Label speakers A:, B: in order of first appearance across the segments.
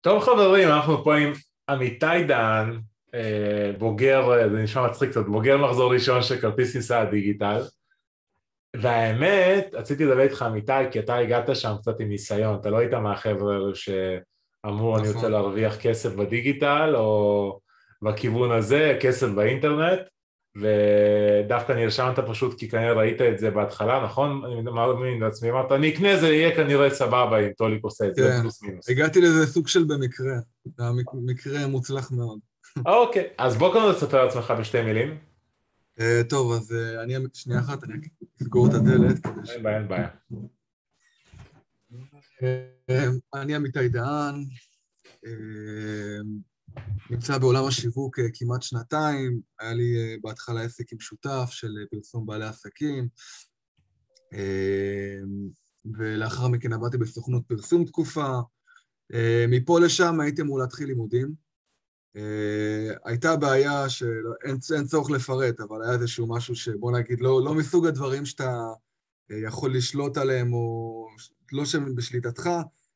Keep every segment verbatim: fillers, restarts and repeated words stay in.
A: טוב חברים, אנחנו פה עם עמיתי דהן, בוגר, זה נשמע מצחיק קצת, בוגר מחזור ראשון של כרטיס טיסה דיגיטל, והאמת, רציתי לדבר איתך עמיתי, כי אתה הגעת שם קצת עם ניסיון, אתה לא היית מהחבר'ה האלו שאמרו אני רוצה להרוויח כסף בדיגיטל, או בכיוון הזה, כסף באינטרנט, ודווקא נרשמת פשוט כי כנראה ראית את זה בהתחלה, נכון? אני מאמין לעצמי, אמרת, אני אקנה, זה יהיה כנראה סבבה אם טוליק עושה את זה, פלוס מינוס.
B: הגעתי לזה סוג של במקרה, מקרה מוצלח מאוד.
A: אוקיי, אז בוא כאן לספר לעצמך בשתי מילים.
B: טוב, אז אני, שנייה אחת, אני אסגור את הדלת.
A: אין בעיה, אין בעיה.
B: אני עמיתי דהן, נמצא בעולם השיווק כמעט שנתיים, היה לי בהתחלה עסק עם שותף של פרסום בעלי עסקים, ולאחר מכן עבדתי בסוכנות פרסום תקופה, מפה לשם הייתי אמור להתחיל לימודים, הייתה בעיה שאין צורך לפרט, אבל היה איזשהו משהו שבוא נגיד לא, לא מסוג הדברים שאתה יכול לשלוט עליהם או לא שהם בשליטתך,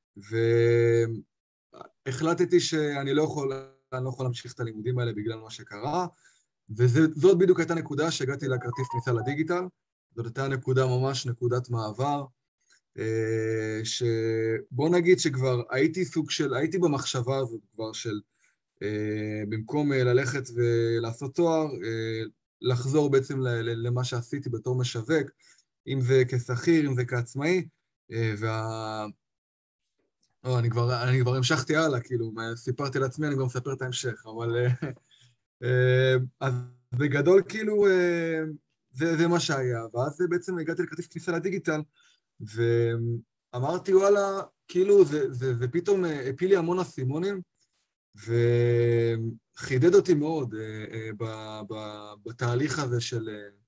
B: והחלטתי שאני לא יכול, אני לא יכול להמשיך את הלימודים האלה בגלל מה שקרה, וזאת בדיוק הייתה נקודה שהגעתי לכרטיס כניסה לדיגיטל, זאת הייתה נקודה ממש נקודת מעבר, שבוא נגיד שכבר הייתי סוג של, הייתי במחשבה הזאת כבר של, במקום ללכת ולעשות תואר, לחזור בעצם למה שעשיתי בתור משווק, אם זה כשכיר, אם זה כעצמאי, וה... לא, אני כבר, אני כבר המשכתי הלאה, כאילו, סיפרתי לעצמי, אני כבר מספר את ההמשך, אבל... אז בגדול, כאילו, זה, זה מה שהיה, ואז בעצם הגעתי לכרטיס כניסה לדיגיטל, ואמרתי, וואלה, כאילו, זה, זה, זה פתאום הפיל לי המון אסימונים, וחידד אותי מאוד ב, ב, בתהליך הזה של...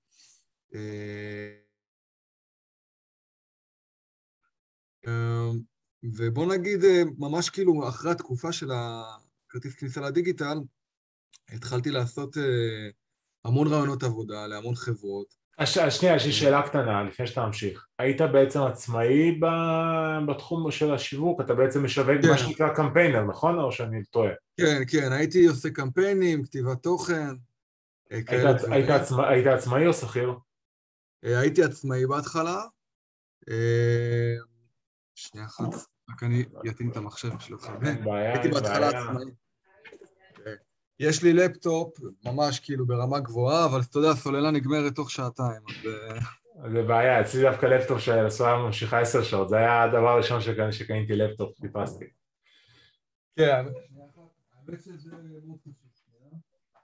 B: ובוא נגיד, ממש כאילו, אחרי התקופה של הכרטיס כניסה לדיגיטל, התחלתי לעשות המון רעיונות עבודה להמון חברות.
A: השנייה, יש לי שאלה קטנה, לפני שאתה ממשיך. היית בעצם עצמאי בתחום של השיווק? אתה בעצם משווק מה שנקרא קמפיינר, נכון? או שאני טועה?
B: כן, כן, הייתי עושה קמפיינים, כתיבת תוכן.
A: היית עצמאי או שכיר?
B: הייתי עצמאי בהתחלה. שנייה אחת, רק אני אתאים את המחשב שלך. הייתי בהתחלה עצמאי. יש לי לפטופ, ממש כאילו ברמה גבוהה, אבל אתה יודע, הסוללה נגמרת תוך שעתיים.
A: זה בעיה, אצלי דווקא לפטופ של הסוללה ממשיכה עשר שעות, זה היה הדבר הראשון שקניתי לפטופ, חיפשתי.
B: כן, האמת שזה מאוד חשוב.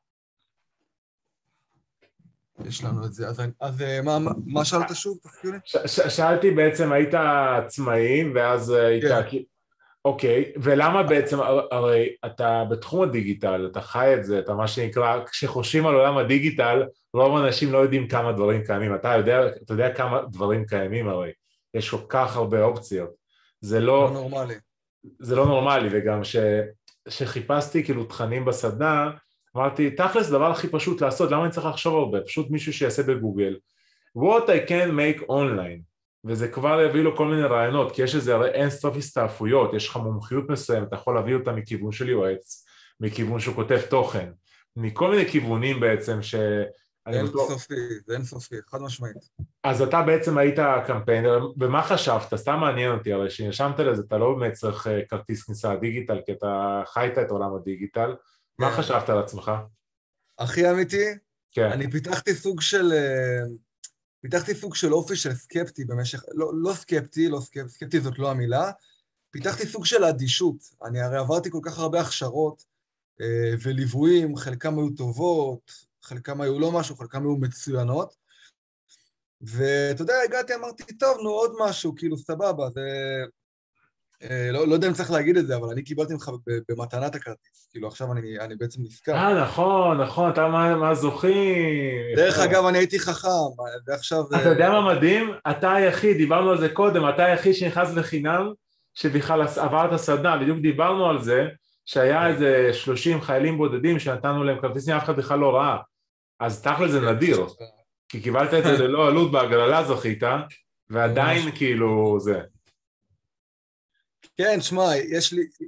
B: יש לנו את זה, אז מה שאלת שוב?
A: שאלתי בעצם, היית עצמאי, ואז היית... אוקיי, ולמה בעצם, הרי אתה בתחום הדיגיטל, אתה חי את זה, אתה מה שנקרא, כשחושבים על עולם הדיגיטל, רוב האנשים לא יודעים כמה דברים קיימים, אתה יודע, אתה יודע כמה דברים קיימים הרי, יש כל כך הרבה אופציות, זה לא...
B: לא נורמלי.
A: זה לא נורמלי, וגם ש, שחיפשתי כאילו תכנים בסדנה, אמרתי, תכלס דבר הכי פשוט לעשות, למה אני צריך לחשוב הרבה? פשוט מישהו שיעשה בגוגל, what I can make online, וזה כבר יביא לו כל מיני רעיונות, כי יש איזה הרי אין סוף הסתעפויות, יש לך מומחיות מסוימת, אתה יכול להביא אותה מכיוון של יועץ, מכיוון שהוא כותב תוכן, מכל מיני כיוונים בעצם ש...
B: אין סופי, זה אין סופי, חד משמעית.
A: אז אתה בעצם היית קמפיינר, ומה חשבת? סתם מעניין אותי, הרי שנרשמת לזה, אתה לא באמת צריך כרטיס כניסה דיגיטל, כי אתה חיית את עולם הדיגיטל, מה חשבת על עצמך?
B: הכי אמיתי?
A: כן.
B: אני פיתחתי סוג של... פיתחתי סוג של אופי של סקפטי במשך, לא, לא סקפטי, לא סקפטי, סקפטי זאת לא המילה, פיתחתי סוג של אדישות, אני הרי עברתי כל כך הרבה הכשרות אה, וליוויים, חלקם היו טובות, חלקם היו לא משהו, חלקם היו מצוינות, ואתה יודע, הגעתי, אמרתי, טוב, נו, עוד משהו, כאילו, סבבה, זה... אה, לא, לא יודע אם צריך להגיד את זה, אבל אני קיבלתי ממך במתנת הכרטיס, כאילו, עכשיו אני, אני בעצם נזכר.
A: אה, נכון, נכון, אתה מה, מה זוכים.
B: דרך אגב, אני הייתי חכם, ועכשיו...
A: אתה יודע מה מדהים? אתה היחיד, דיברנו על זה קודם, אתה היחיד שנכנס לחינם, שבכלל עבר את הסדנה, בדיוק דיברנו על זה, שהיה איזה שלושים חיילים בודדים שנתנו להם כרטיסים, אף אחד בכלל לא ראה. אז תכל'ס זה נדיר, כי קיבלת את זה ללא עלות, בהגרלה זכית, ועדיין כאילו זה.
B: כן, שמע, יש לי,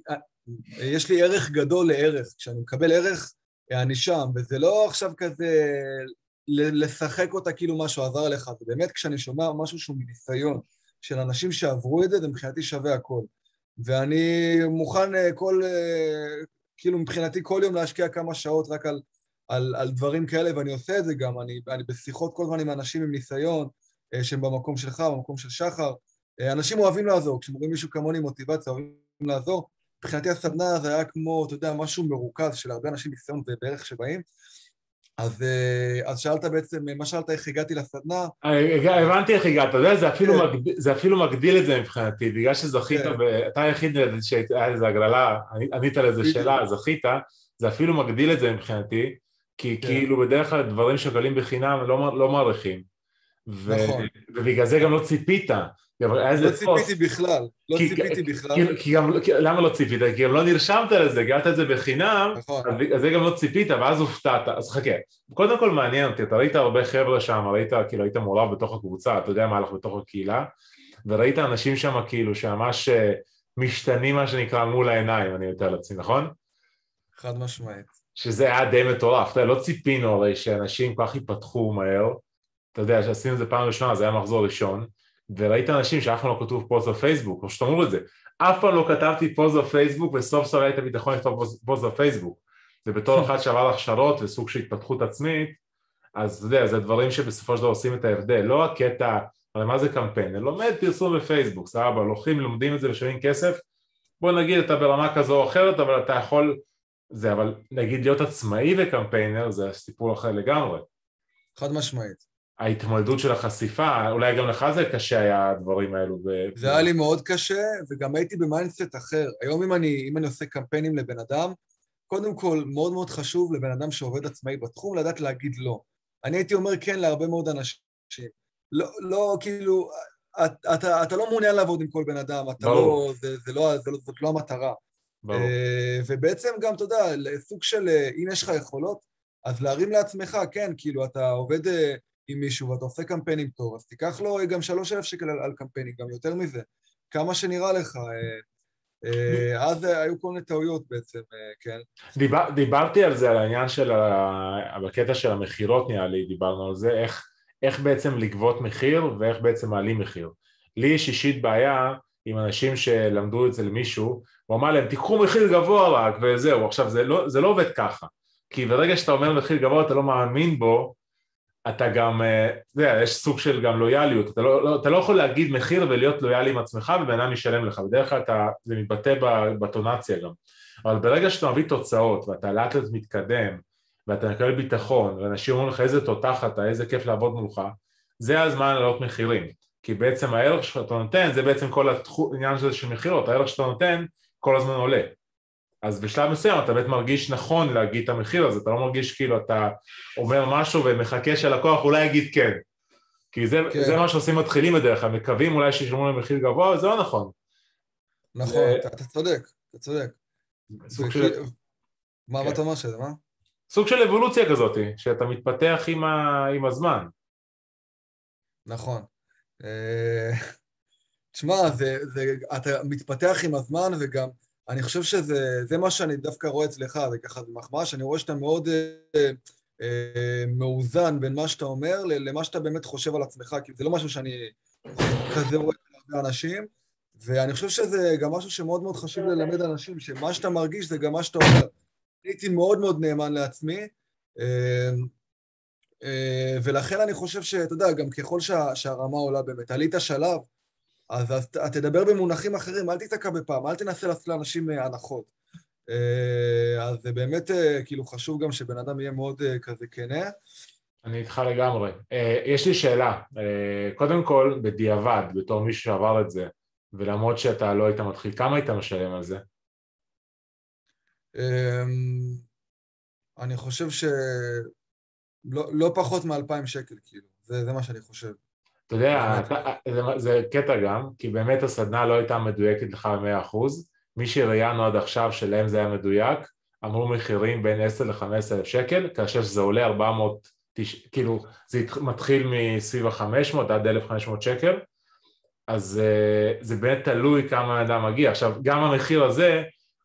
B: יש לי ערך גדול לערך, כשאני מקבל ערך, אני שם, וזה לא עכשיו כזה לשחק אותה כאילו משהו עזר לך, זה באמת כשאני שומע משהו שהוא מניסיון של אנשים שעברו את זה, זה מבחינתי שווה הכל. ואני מוכן כל, כאילו מבחינתי כל יום להשקיע כמה שעות רק על, על, על דברים כאלה, ואני עושה את זה גם, אני, אני בשיחות כל הזמן עם אנשים עם ניסיון, שהם במקום שלך, במקום של שחר. אנשים אוהבים לעזור, כשמורים מישהו כמוני מוטיבציה, אוהבים לעזור. מבחינתי הסדנה זה היה כמו, אתה יודע, משהו מרוכז של הרבה אנשים ניסיון ובערך שבאים. אז, אז שאלת בעצם, מה שאלת איך הגעתי לסדנה?
A: הבנתי איך הגעת, אתה יודע, זה אפילו, מגדיל, זה אפילו מגדיל את זה מבחינתי, בגלל שזכית, ואתה היחיד שהייתה איזו הגרלה, ענית על איזו שאלה, זכית, זה אפילו מגדיל את זה מבחינתי, כי כאילו בדרך כלל דברים שגלים בחינם לא, לא מעריכים.
B: נכון.
A: ובגלל זה גם לא ציפית.
B: לא ציפיתי בכלל, לא ציפיתי בכלל.
A: למה לא ציפית? כי גם לא נרשמת לזה, גלת את זה בחינם, אז זה גם לא ציפית, ואז הופתעת. אז חכה, קודם כל מעניין אותי, אתה ראית הרבה חבר'ה שם, ראית, כאילו היית מעורב בתוך הקבוצה, אתה יודע מה הלך בתוך הקהילה, וראית אנשים שם כאילו שממש משתנים מה שנקרא מול העיניים, אני יותר לעצמי, נכון?
B: חד משמעית.
A: שזה היה די מטורף, לא ציפינו הרי שאנשים כך ייפתחו מהר, אתה יודע, שעשינו את זה פעם ראשונה, זה היה מחזור ראשון, וראית אנשים שאף פעם לא כתוב פוסט בפייסבוק, כמו שתאמרו את זה, אף פעם לא כתבתי פוסט בפייסבוק, וסוף סוף ראית ביטחון לכתוב פוסט בפייסבוק, זה בתור אחד שעבר הכשרות וסוג של התפתחות עצמית, אז אתה יודע, זה דברים שבסופו של דבר עושים את ההבדל, לא הקטע, הרי מה זה קמפיין, לומד פרסום בפייסבוק, סבבה, לוקחים, לומדים את זה ושווים כסף, בוא נגיד אתה ברמה כזו או אחרת, אבל אתה יכול, זה, אבל נגיד להיות עצמאי וקמפיינר, זה סיפור אחר לגמרי.
B: חד משמעית.
A: ההתמודדות של החשיפה, אולי גם לך זה קשה היה הדברים האלו.
B: זה היה לי מאוד קשה, וגם הייתי במיינדסט אחר. היום אם אני, אם אני עושה קמפיינים לבן אדם, קודם כל מאוד מאוד חשוב לבן אדם שעובד עצמאי בתחום, לדעת להגיד לא. אני הייתי אומר כן להרבה מאוד אנשים. לא, לא כאילו, אתה, אתה, אתה לא מעוניין לעבוד עם כל בן אדם, אתה לא, זה, זה לא, זה לא, זאת לא המטרה. ברור. ובעצם גם, אתה יודע, סוג של, אם יש לך יכולות, אז להרים לעצמך, כן, כאילו, אתה עובד עם מישהו ואתה עושה קמפיינים טוב, אז תיקח לו גם שלוש אלף שקל על, על קמפיינים, גם יותר מזה, כמה שנראה לך. אז היו כל מיני טעויות בעצם, כן.
A: דיבר, דיברתי על זה, על העניין של, ה... בקטע של המחירות נראה לי, דיברנו על זה, איך, איך בעצם לגבות מחיר ואיך בעצם מעלים מחיר. לי יש אישית בעיה עם אנשים שלמדו את זה למישהו, הוא אמר להם, תיקחו מחיר גבוה רק, וזהו. עכשיו, זה לא, זה לא עובד ככה, כי ברגע שאתה אומר מחיר גבוה, אתה לא מאמין בו, אתה גם, אתה יודע, יש סוג של גם לויאליות, אתה לא, לא, אתה לא יכול להגיד מחיר ולהיות לויאלי עם עצמך, ובן אדם ישלם לך, בדרך כלל אתה, זה מתבטא בטונציה גם, אבל ברגע שאתה מביא תוצאות, ואתה לאט לאט מתקדם, ואתה מקבל ביטחון, ואנשים אומרים לך איזה תותח אתה, איזה כיף לעבוד מולך, זה הזמן לעלות מחירים, כי בעצם הערך שאתה נותן, זה בעצם כל העניין הזה של מחירות, הערך שאתה נותן כל הזמן עולה. אז בשלב מסוים אתה באמת מרגיש נכון להגיד את המחיר הזה, אתה לא מרגיש כאילו אתה אומר משהו ומחכה שהלקוח אולי יגיד כן, כי זה, כן. זה מה שעושים מתחילים בדרך כלל, מקווים אולי שישלמו להם מחיר גבוה, זה לא נכון.
B: נכון, זה... אתה, אתה צודק, אתה צודק.
A: סוג
B: וכי...
A: של...
B: מה, כן. מה אתה אומר שזה, מה?
A: סוג של אבולוציה כזאת, שאתה מתפתח עם, ה... עם הזמן.
B: נכון. תשמע, זה, זה, אתה מתפתח עם הזמן וגם, אני חושב שזה זה מה שאני דווקא רואה אצלך, זה ככה, זה מחמאה, שאני רואה שאתה מאוד אה, אה, מאוזן בין מה שאתה אומר למה שאתה באמת חושב על עצמך, כי זה לא משהו שאני כזה רואה הרבה אנשים, ואני חושב שזה גם משהו שמאוד מאוד חשוב ללמד אנשים, שמה שאתה מרגיש זה גם מה שאתה אומר. הייתי מאוד מאוד נאמן לעצמי, אה, אה, ולכן אני חושב שאתה יודע, גם ככל שה, שהרמה עולה באמת, עלית שלב, אז, אז תדבר במונחים אחרים, אל תתקע בפעם, אל תנסה לעשות לאנשים הנחות. אז זה באמת כאילו חשוב גם שבן אדם יהיה מאוד כזה כנה.
A: אני איתך לגמרי. יש לי שאלה, קודם כל בדיעבד, בתור מישהו שעבר את זה, ולמרות שאתה לא היית מתחיל, כמה היית משלם על זה?
B: אני חושב שלא לא פחות מאלפיים שקל, כאילו, זה, זה מה שאני חושב.
A: אתה יודע, זה, זה קטע גם, כי באמת הסדנה לא הייתה מדויקת לך ב-מאה אחוז, מי שראיינו עד עכשיו שלהם זה היה מדויק, אמרו מחירים בין עשר ל-חמש עשרה אלף שקל, כאשר שזה עולה ארבע מאות, כאילו זה מתחיל מסביב ה-חמש מאות עד אלף וחמש מאות שקל, אז זה באמת תלוי כמה אדם מגיע. עכשיו, גם המחיר הזה,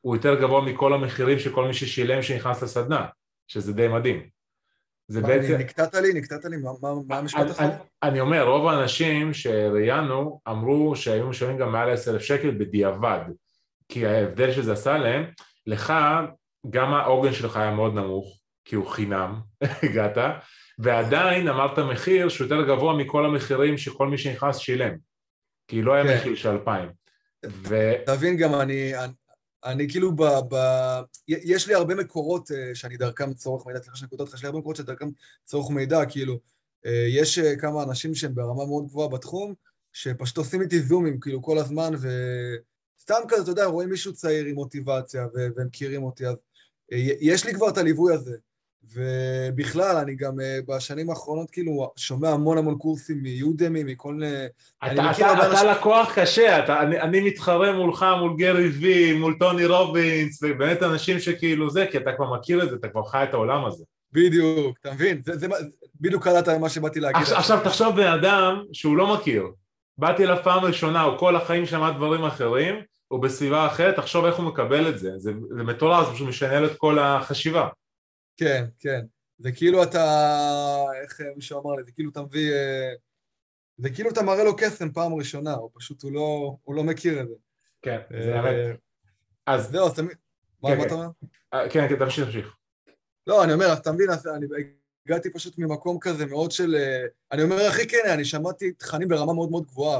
A: הוא יותר גבוה מכל המחירים של כל מי ששילם שנכנס לסדנה, שזה די מדהים. זה
B: מה,
A: בעצם...
B: נקטעת לי, נקטעת לי, מה, מה, מה המשפט
A: אני,
B: האחרון?
A: אני, אני אומר, רוב האנשים שראיינו אמרו שהיו משלמים גם מעל עשרת אלפים שקל בדיעבד, כי ההבדל שזה עשה להם, לך גם העוגן שלך היה מאוד נמוך, כי הוא חינם, הגעת, ועדיין אמרת מחיר שהוא יותר גבוה מכל המחירים שכל מי שנכנס שילם, כי לא היה
B: כן.
A: מחיר של אלפיים. ו...
B: תבין גם, אני, אני, אני כאילו ב, ב... יש לי הרבה מקורות שאני דרכם צורך מידע, סליחה שאני קוטעת לך, יש לי הרבה מקורות שדרכם צורך מידע, כאילו, יש כמה אנשים שהם ברמה מאוד גבוהה בתחום, שפשוט עושים איתי זומים, כאילו, כל הזמן, וסתם כזה, אתה יודע, רואים מישהו צעיר עם מוטיבציה, והם מכירים אותי, אז יש לי כבר את הליווי הזה. ובכלל, אני גם בשנים האחרונות כאילו שומע המון המון קורסים מיודמי, מכל...
A: אתה, אתה, אתה אנשים... לקוח קשה, אתה, אני, אני מתחרה מולך, מול גרי וי, מול טוני רובינס, ובאמת אנשים שכאילו זה, כי אתה כבר מכיר את זה, אתה כבר חי את העולם הזה.
B: בדיוק, אתה מבין? זה, זה, בדיוק קלעת מה שבאתי להגיד.
A: עכשיו, עכשיו תחשוב באדם שהוא לא מכיר, באתי אליו פעם ראשונה, הוא כל החיים שמע דברים אחרים, הוא בסביבה אחרת, תחשוב איך הוא מקבל את זה, זה, זה מטורף, זה פשוט משנה את כל החשיבה.
B: כן, כן. זה כאילו אתה, איך מישהו אמר לי, זה כאילו אתה מביא, זה כאילו אתה מראה לו קסם פעם ראשונה, או פשוט הוא לא, הוא לא מכיר את זה.
A: כן, זה האמת. אז...
B: זהו, אז תמיד... מה אתה אומר?
A: כן, כן, תמשיך, תמשיך.
B: לא, אני אומר, אז אתה מבין, אני הגעתי פשוט ממקום כזה מאוד של... אני אומר, הכי כן, אני שמעתי תכנים ברמה מאוד מאוד גבוהה,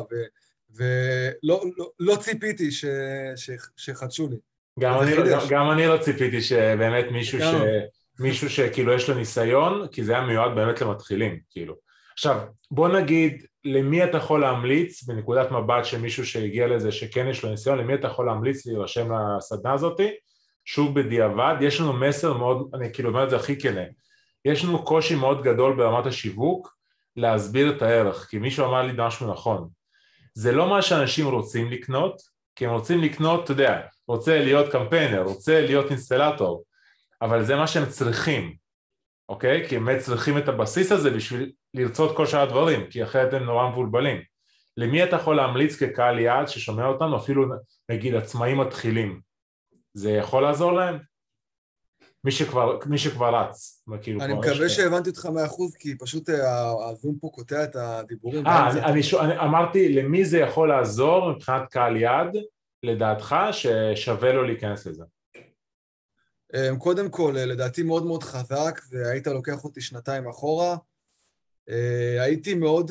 B: ולא ציפיתי שחדשו לי.
A: גם אני, גם, גם אני לא ציפיתי שבאמת מישהו, ש, מישהו שכאילו יש לו ניסיון, כי זה היה מיועד באמת למתחילים, כאילו. עכשיו, בוא נגיד, למי אתה יכול להמליץ, בנקודת מבט של מישהו שהגיע לזה, שכן יש לו ניסיון, למי אתה יכול להמליץ להירשם לסדנה הזאת? שוב בדיעבד, יש לנו מסר מאוד, אני כאילו אומר את זה הכי כנה, יש לנו קושי מאוד גדול ברמת השיווק, להסביר את הערך, כי מישהו אמר לי משהו נכון. זה לא מה שאנשים רוצים לקנות, כי הם רוצים לקנות, אתה יודע, רוצה להיות קמפיינר, רוצה להיות אינסטלטור, אבל זה מה שהם צריכים, אוקיי? כי הם צריכים את הבסיס הזה בשביל לרצות כל שאר הדברים, כי אחרת הם נורא מבולבלים. למי אתה יכול להמליץ כקהל יעד ששומע אותנו, אפילו נגיד עצמאים מתחילים, זה יכול לעזור להם? מי שכבר, מי שכבר רץ.
B: אני מקווה שהבנתי אותך מאה אחוז, כי פשוט הזום פה קוטע את הדיבורים.
A: אה, אני, אני, אני אמרתי, למי זה יכול לעזור מבחינת קהל יעד, לדעתך, ששווה לו להיכנס לזה?
B: קודם כל, לדעתי מאוד מאוד חזק, והיית לוקח אותי שנתיים אחורה. הייתי מאוד...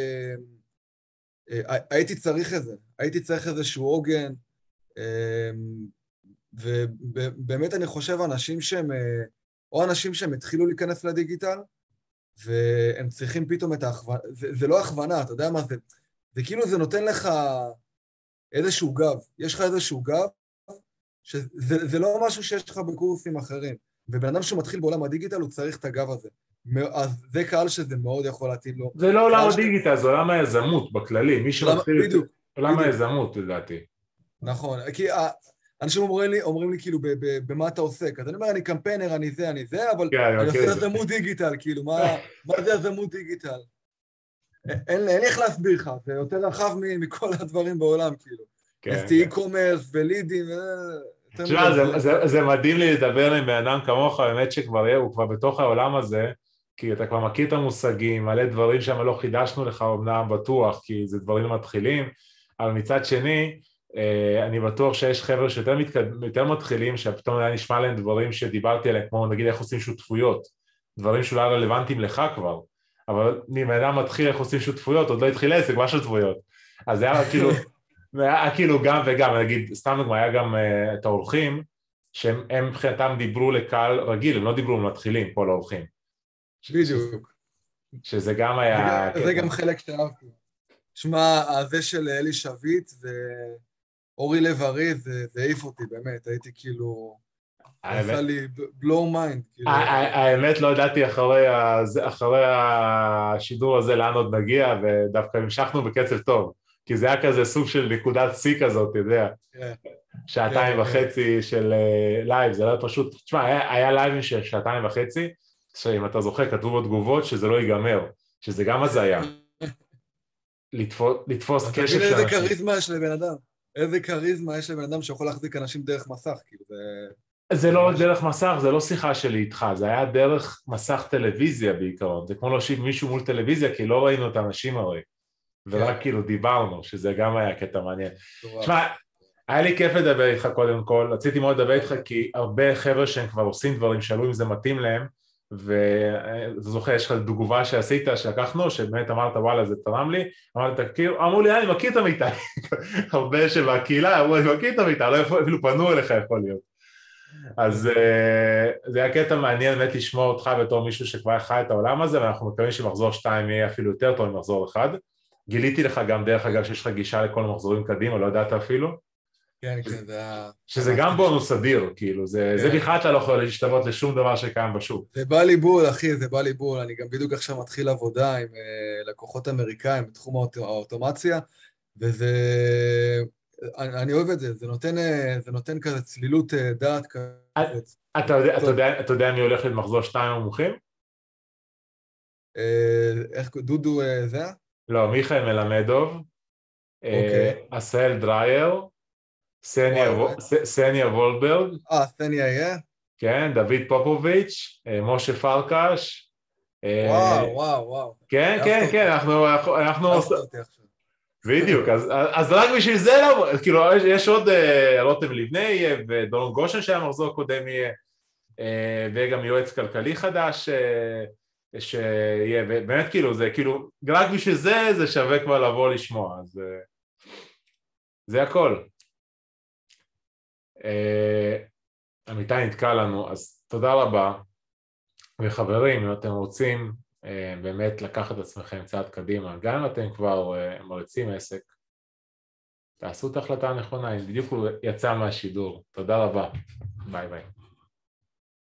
B: הייתי צריך את זה. הייתי צריך איזשהו עוגן, ובאמת אני חושב אנשים שהם, או אנשים שהם התחילו להיכנס לדיגיטל, והם צריכים פתאום את ההכוונה, זה, זה לא הכוונה, אתה יודע מה זה, זה כאילו זה נותן לך איזשהו גב, יש לך איזשהו גב, שזה זה לא משהו שיש לך בקורסים אחרים, ובן אדם שמתחיל בעולם הדיגיטל הוא צריך את הגב הזה, אז זה קהל שזה מאוד יכול להתאים לו.
A: זה לא עולם הדיגיטל, זה עולם היזמות בכללי, מי שמתחיל,
B: בדיוק,
A: עולם היזמות לדעתי.
B: נכון, כי אנשים אומרים לי, אומרים לי כאילו, במה אתה עוסק? אז אני אומר, אני קמפיינר, אני זה, אני זה, אבל אני עושה יזמות דיגיטל, כאילו, מה זה יזמות דיגיטל? אין לי איך להסביר לך, זה יותר רחב מכל הדברים בעולם, כאילו. אז תהי קומרס ולידים,
A: תשמע, זה מדהים לי לדבר עם בן אדם כמוך, באמת שכבר הוא כבר בתוך העולם הזה, כי אתה כבר מכיר את המושגים, מלא דברים שם לא חידשנו לך, אמנם בטוח, כי זה דברים מתחילים, אבל מצד שני, אני בטוח שיש חבר'ה שיותר מתקד... יותר מתחילים, שפתאום היה נשמע להם דברים שדיברתי עליהם, כמו נגיד איך עושים שותפויות, דברים שאולי רלוונטיים לך כבר, אבל אם אדם מתחיל איך עושים שותפויות, עוד לא התחיל עסק, מה שותפויות? אז זה היה כאילו, היה כאילו גם וגם, נגיד, סתם דוגמה, היה גם uh, את האורחים, שהם מבחינתם דיברו לקהל רגיל, הם לא דיברו למתחילים, כל האורחים.
B: בדיוק.
A: שזה גם היה...
B: זה, זה גם חלק שאהבתי. שמע, זה של אלי שביט ואורי לב-ארי, זה העיף אותי באמת, הייתי כאילו, עשה לי blow mind.
A: האמת לא ידעתי אחרי השידור הזה לאן עוד נגיע, ודווקא המשכנו בקצב טוב, כי זה היה כזה סוג של נקודת שיא כזאת, אתה יודע, שעתיים וחצי של לייב, זה לא פשוט, תשמע, היה לייבים של שעתיים וחצי, שאם אתה זוכר, כתבו בתגובות שזה לא ייגמר, שזה גם הזיה. לתפוס, לתפוס קשב של אנשים.
B: תבין איזה קריזמה של בן אדם. איזה כריזמה יש לבן אדם שיכול להחזיק אנשים דרך מסך, כאילו, זה...
A: זה
B: זה
A: לא
B: ממש...
A: דרך מסך, זה לא שיחה שלי איתך, זה היה דרך מסך טלוויזיה בעיקרון, זה כמו להושיב מישהו מול טלוויזיה, כי לא ראינו את האנשים הרי, ורק
B: כן,
A: כאילו דיברנו, שזה גם היה קטע מעניין.
B: מטורף.
A: תשמע, היה לי כיף לדבר איתך קודם כל, רציתי מאוד לדבר איתך כי הרבה חבר'ה שהם כבר עושים דברים, שאלו אם זה מתאים להם, ואתה זוכר, יש לך תגובה שעשית, שלקחנו, שבאמת אמרת וואלה זה תרם לי, אמרת תכיר, אמרו לי אני מכיר את המיטה, הרבה שבקהילה אמרו לי מכיר את המיטה, לא אפילו פנו אליך יכול להיות. אז זה היה קטע מעניין באמת לשמוע אותך בתור מישהו שכבר חי את העולם הזה, ואנחנו מקווים שמחזור שתיים יהיה אפילו יותר טוב ממחזור אחד. גיליתי לך גם דרך אגב שיש לך גישה לכל המחזורים קדימה, לא ידעת אפילו.
B: כן, כן, זה היה...
A: שזה גם בונוס אדיר, כאילו, זה,
B: כן.
A: זה בכלל אתה לא יכול להשתוות לשום דבר שקיים בשוק.
B: זה בא לי בול, אחי, זה בא לי בול. אני גם בדיוק עכשיו מתחיל עבודה עם uh, לקוחות אמריקאים בתחום האוט... האוטומציה, וזה... אני, אני אוהב את זה, זה נותן, זה נותן כזה צלילות uh, דעת כזה.
A: אתה יודע, אתה יודע, אתה יודע מי הולך למחזור שתיים המומחים?
B: Uh, איך, דודו uh, זה?
A: לא, מיכאל מלמדוב,
B: אוקיי.
A: uh, עשאל דרייר, סניה, ו... סניה וולברג,
B: אה, סניה יהיה?
A: כן, דוד פופוביץ', משה פרקש.
B: וואו, וואו, וואו.
A: כן, כן, כן, אנחנו... אנחנו... בדיוק, אז, אז רק בשביל זה, כאילו, יש עוד רותם לבנה יהיה, ודורון גושן שהיה מחזור קודם יהיה, וגם יועץ כלכלי חדש שיהיה, ובאמת כאילו, זה כאילו, רק בשביל זה, זה שווה כבר לבוא לשמוע, אז זה הכל. אמיתי נתקע לנו, אז תודה רבה, וחברים, אם אתם רוצים באמת לקחת את עצמכם צעד קדימה, גם אם אתם כבר מריצים עסק, תעשו את ההחלטה הנכונה, אם בדיוק הוא יצא מהשידור. תודה רבה, ביי ביי.